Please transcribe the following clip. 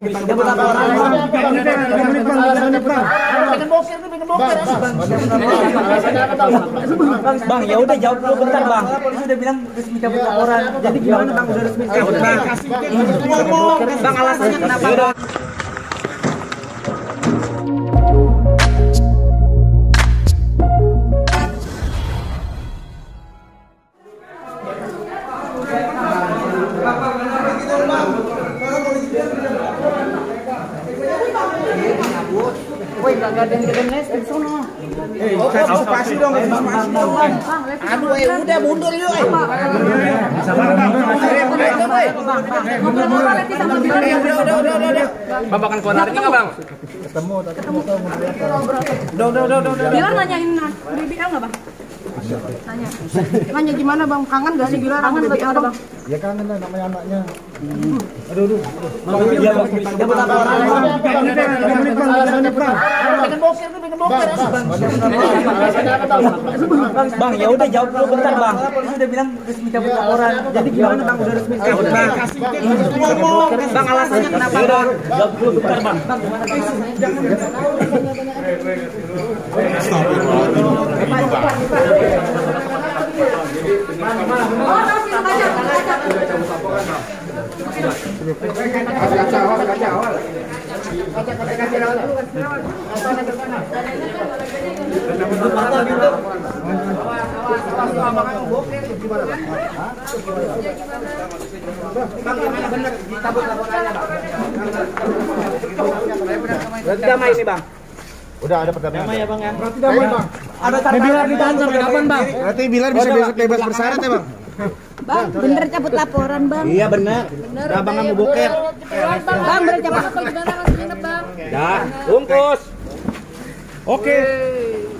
Bang, ya udah jawab dulu bentar bang. Ini udah bilang resmi cabut laporan. Jadi gimana bang, udah resmi cabut bang? Bang, alasannya kenapa bang? Woi, nggak ada yang les di sono. Pasti dong, aduh, udah mundur yuk. Bang, bahkan keluar lagi nggak bang? Ketemu. Udah. Bilar nanyain BBL nggak bang? Nanya gimana bang? Kangen gak sih Bilar? Kangen atau gimana bang? Ya kangen lah namanya anaknya. Aduh. Bang, ya udah jawab dulu bentar bang. Ini udah bilang resmi cabut laporan. Jadi gimana bang, udah resmi cabut bang? Bang, alasannya kenapa bang? Jawab dulu bentar bang. Bang, gimana bang? Damai ini bang. Udah ada pertanyaan. Damai ya bang ya. Berarti damai bang. Ada Bilar ditahan sampai kapan bang? Berarti Bilar bisa bebas bersyarat ya bang? Bang, bener cabut laporan bang. Iya benar. Udah bang mau boker. Bang, bener cabut laporan gimana rasanya bang? Dah, bungkus. Oke.